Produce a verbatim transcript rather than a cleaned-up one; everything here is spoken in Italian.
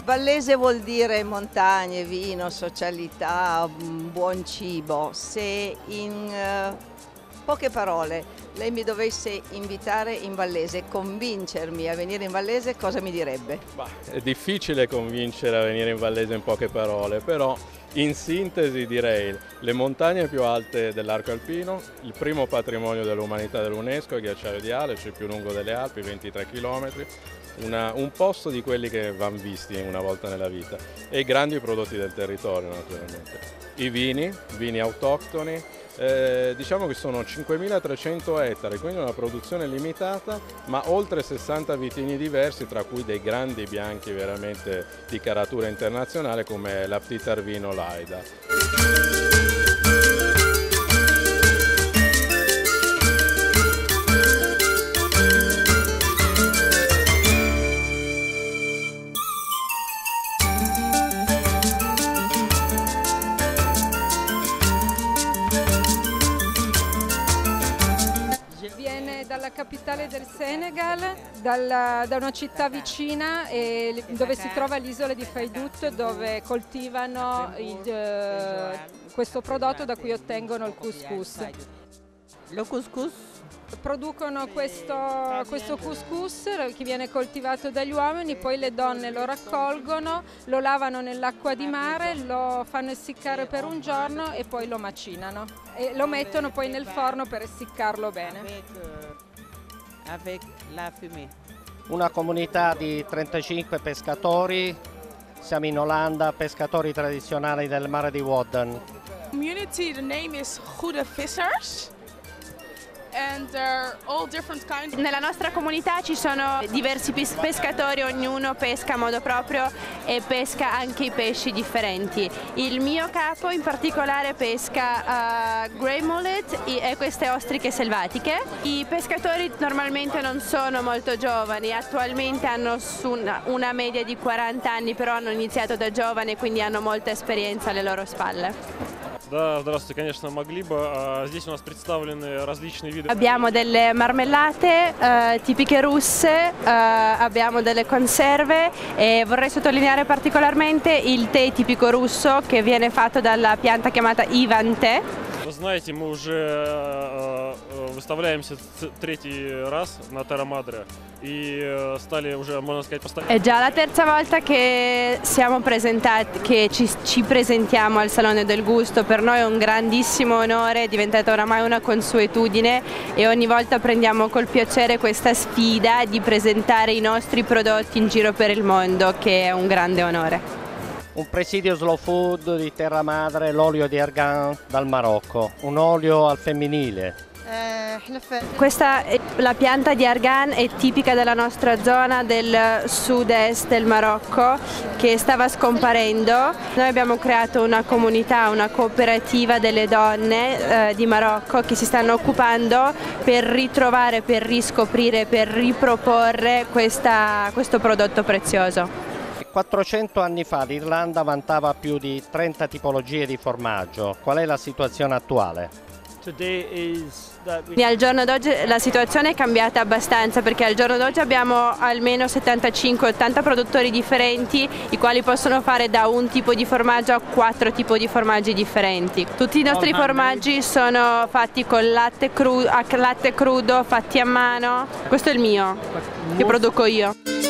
Vallese vuol dire montagne, vino, socialità, buon cibo. Se in uh, poche parole lei mi dovesse invitare in Vallese, convincermi a venire in Vallese, cosa mi direbbe? Bah, è difficile convincere a venire in Vallese in poche parole, però in sintesi direi le montagne più alte dell'arco alpino, il primo patrimonio dell'umanità dell'UNESCO, il ghiacciaio di Ales, il più lungo delle Alpi, ventitré chilometri, una, un posto di quelli che vanno visti una volta nella vita, e i grandi prodotti del territorio naturalmente. I vini, vini autoctoni, eh, diciamo che sono cinquemilatrecento ettari, quindi una produzione limitata, ma oltre sessanta vitigni diversi, tra cui dei grandi bianchi veramente di caratura internazionale come la Ptitar Vino Laida. Dalla capitale del Senegal, dalla, da una città vicina e, dove si trova l'isola di Faidout, dove coltivano il, eh, questo prodotto da cui ottengono il couscous. Lo couscous? Producono questo, questo couscous che viene coltivato dagli uomini, poi le donne lo raccolgono, lo lavano nell'acqua di mare, lo fanno essiccare per un giorno e poi lo macinano e lo mettono poi nel forno per essiccarlo bene. Avec la fumée. Una comunità di trentacinque pescatori, siamo in Olanda, pescatori tradizionali del mare di Wadden. Community, the name is Goede Vissers. And they're all different kinds. Nella nostra comunità ci sono diversi pescatori, ognuno pesca a modo proprio e pesca anche i pesci differenti. Il mio capo in particolare pesca uh, grey mullet e queste ostriche selvatiche. I pescatori normalmente non sono molto giovani, attualmente hanno una, una media di quaranta anni, però hanno iniziato da giovani, quindi hanno molta esperienza alle loro spalle. Да, здравствуйте, конечно, могли бы. Здесь у нас представлены различные виды. Abbiamo delle marmellate eh, tipiche russe, eh, abbiamo delle conserve e vorrei sottolineare particolarmente il tè tipico russo che viene fatto dalla pianta chiamata Ivan Tè. Вы знаете, мы уже выставляемся третий раз на Terra Madre и стали уже, можно сказать, постоянно. È già la terza volta che siamo presentati, che ci, ci presentiamo al Salone del Gusto. Per noi è un grandissimo onore, è diventata oramai una consuetudine e ogni volta prendiamo col piacere questa sfida di presentare i nostri prodotti in giro per il mondo, che è un grande onore. Un presidio slow food di terra madre, l'olio di argan dal Marocco, un olio al femminile. Questa, la pianta di argan è tipica della nostra zona del sud-est del Marocco che stava scomparendo. Noi abbiamo creato una comunità, una cooperativa delle donne eh, di Marocco che si stanno occupando per ritrovare, per riscoprire, per riproporre questa, questo prodotto prezioso. quattrocento anni fa l'Irlanda vantava più di trenta tipologie di formaggio. Qual è la situazione attuale? Al giorno d'oggi la situazione è cambiata abbastanza perché al giorno d'oggi abbiamo almeno settantacinque ottanta produttori differenti i quali possono fare da un tipo di formaggio a quattro tipi di formaggi differenti. Tutti i nostri formaggi sono fatti con latte, cru- latte crudo, fatti a mano. Questo è il mio, che produco io.